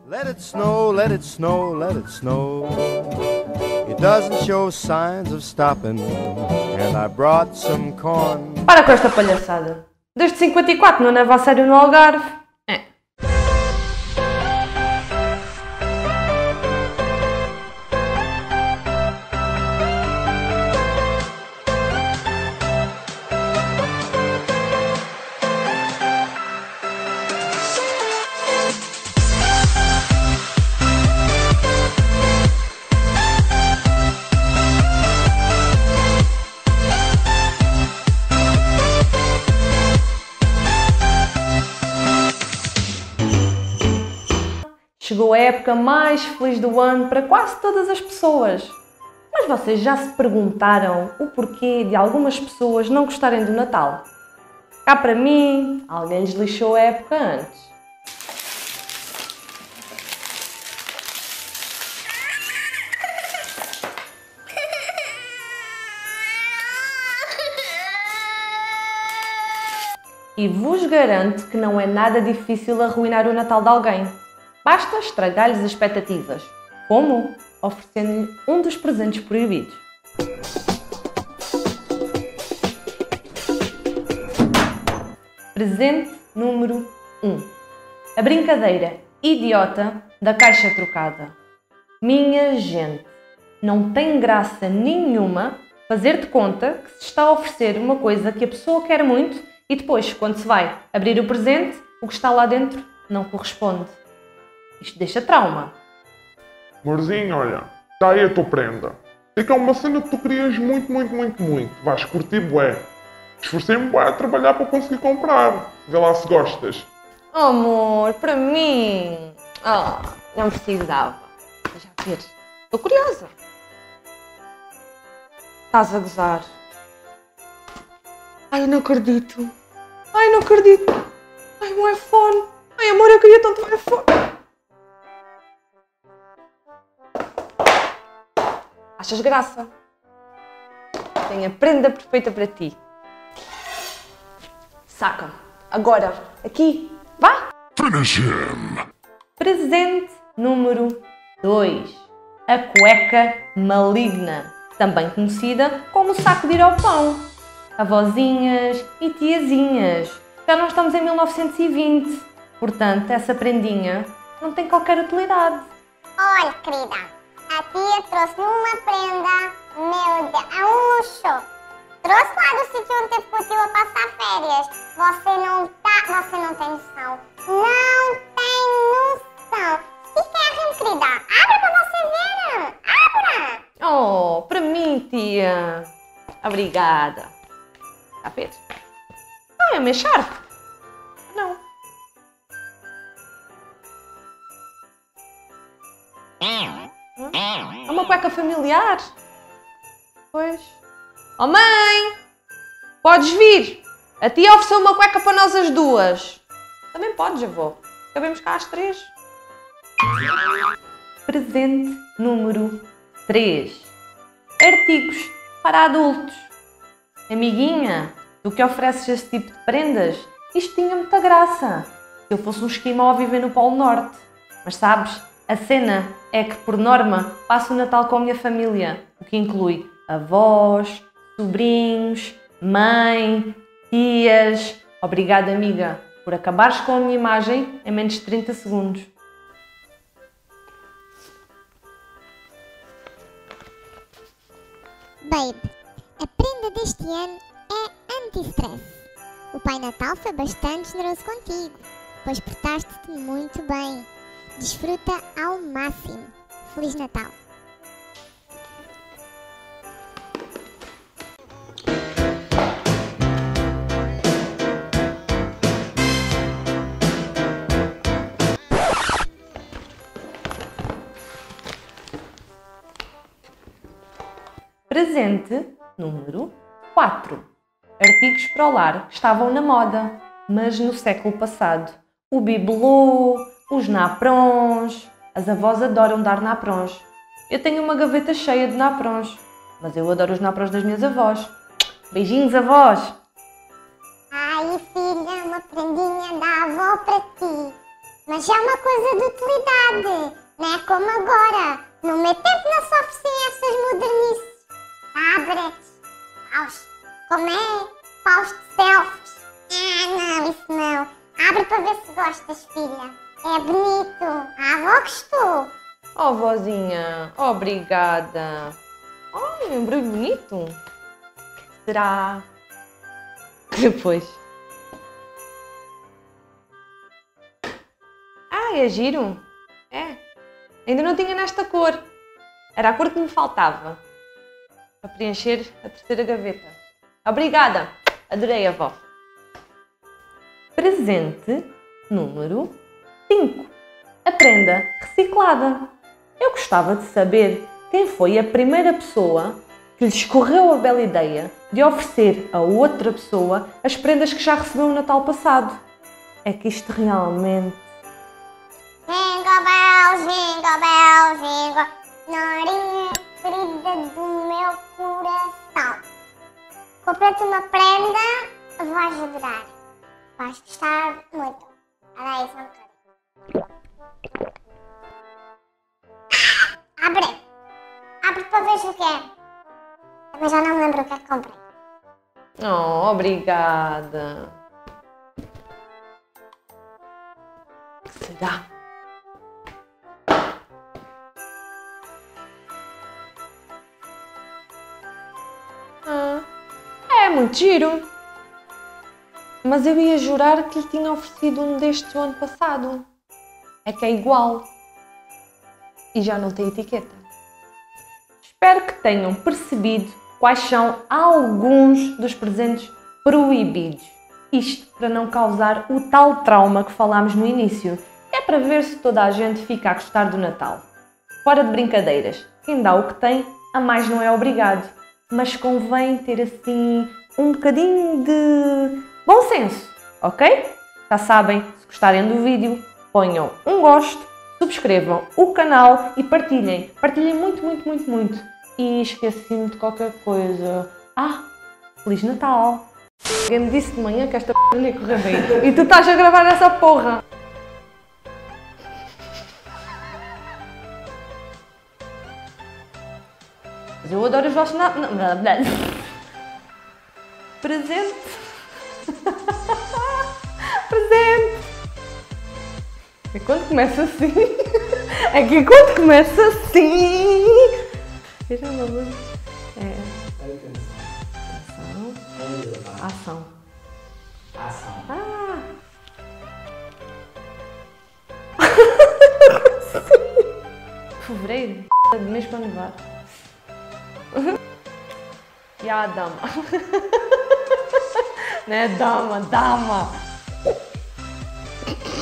Let it snow, let it snow, let it snow. It doesn't show signs of stopping, and I brought some corn. Para com esta palhaçada. Desde 54 não leva a sério no Algarve. Chegou a época mais feliz do ano para quase todas as pessoas. Mas vocês já se perguntaram o porquê de algumas pessoas não gostarem do Natal? Cá para mim, alguém lhes lixou a época antes. E vos garanto que não é nada difícil arruinar o Natal de alguém. Basta estragar-lhes as expectativas. Como? Oferecendo-lhe um dos presentes proibidos. Presente número 1. A brincadeira idiota da caixa trocada. Minha gente, não tem graça nenhuma fazer de conta que se está a oferecer uma coisa que a pessoa quer muito e depois, quando se vai abrir o presente, o que está lá dentro não corresponde. Isto deixa trauma. Amorzinho, olha, está aí a tua prenda. Sei que é uma cena que tu querias muito. Vais curtir bué. Esforcei-me bué a trabalhar para conseguir comprar. Vê lá se gostas. Oh, amor, para mim. Não precisava. Deixa ver. Estou curiosa. Estás a gozar. Ai, não acredito. Ai, não acredito. Ai, um iPhone. Ai, amor, eu queria tanto um iPhone. Achas graça? Tenho a prenda perfeita para ti. Saca. Agora, aqui. Vá! Finish him! Presente número 2. A cueca maligna. Também conhecida como saco de ir ao pão. Avózinhas e tiazinhas. Já não estamos em 1920. Portanto, essa prendinha não tem qualquer utilidade. Olha, querida, a tia trouxe-me uma prenda, meu Deus, é um luxo. Trouxe lá do sítio onde teve contigo a passar férias. Você não tem noção. Não tem noção. O que é, querida? Abra para você ver. Abra. Oh, para mim, tia. Obrigada. Está a ver? Ah, é uma Sharp. Não. É uma cueca familiar? Pois. Oh mãe! Podes vir! A tia ofereceu uma cueca para nós as duas. Também podes, avó. Cabemos cá às 3. Presente número 3. Artigos para adultos. Amiguinha, tu que ofereces esse tipo de prendas, isto tinha muita graça. Se eu fosse um esquimó a viver no Polo Norte. Mas sabes, a cena é que, por norma, passo o Natal com a minha família, o que inclui avós, sobrinhos, mãe, tias. Obrigada, amiga, por acabares com a minha imagem em menos de 30 segundos. Babe, a prenda deste ano é anti-stress. O Pai Natal foi bastante generoso contigo, pois portaste-te muito bem. Desfruta ao máximo. Feliz Natal! Presente número 4. Artigos para o lar estavam na moda, mas no século passado. O bibelô, os naprons. As avós adoram dar naprons. Eu tenho uma gaveta cheia de naprons, mas eu adoro os naprons das minhas avós. Beijinhos, avós! Ai, filha, uma prendinha da avó para ti. Mas é uma coisa de utilidade, não é como agora. No meu tempo não se ofereciam essas modernices. Tablets, como é? Paus de selfies. Ah, não, isso não. Abre para ver se gostas, filha. É bonito. A avó gostou. Oh, vozinha, obrigada. Oh, um embrulho bonito. Será? Depois. Ah, é giro? É. Ainda não tinha nesta cor. Era a cor que me faltava. Para preencher a terceira gaveta. Obrigada. Adorei, avó. Presente número 5. A prenda reciclada. Eu gostava de saber quem foi a primeira pessoa que lhe escorreu a bela ideia de oferecer a outra pessoa as prendas que já recebeu no Natal passado. É que isto realmente... Jingle bell, jingle bell, jingle. Norinha querida do meu coração. Comprei-te uma prenda, vais adorar. Vais gostar muito. Olha aí, só um bocadinho. Abre. Abre para ver o que é. Também já não me lembro o que é que comprei. Oh, obrigada. O que será? É muito giro. Mas eu ia jurar que lhe tinha oferecido um destes o ano passado. É que é igual. E já não tem etiqueta. Espero que tenham percebido quais são alguns dos presentes proibidos. Isto para não causar o tal trauma que falámos no início. É para ver se toda a gente fica a gostar do Natal. Fora de brincadeiras. Quem dá o que tem, a mais não é obrigado. Mas convém ter assim um bocadinho de bom senso, ok? Já sabem, se gostarem do vídeo, ponham um gosto, subscrevam o canal e partilhem. Partilhem muito, muito, muito, muito. E esqueci-me de qualquer coisa. Ah, Feliz Natal! Alguém me disse de manhã que esta p*** não ia correr bem. E tu estás a gravar essa porra! Mas eu adoro os vossos... Presente! Presente! É quando começa assim. É que quando começa assim. Eu já não lembro. Ação. Ação. Ah! Fevereiro? De mês para nevar. E a dama. Não é dama, dama.